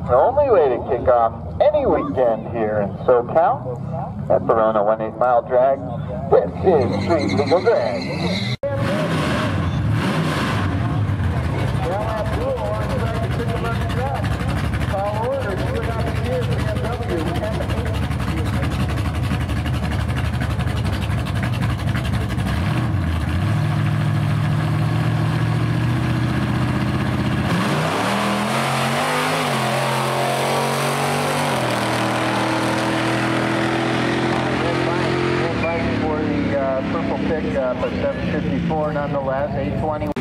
The only way to kick off any weekend here in SoCal at Barona 1/8 mile drag. This is Street Legal Drag. Purple pickup at 754 nonetheless, 821.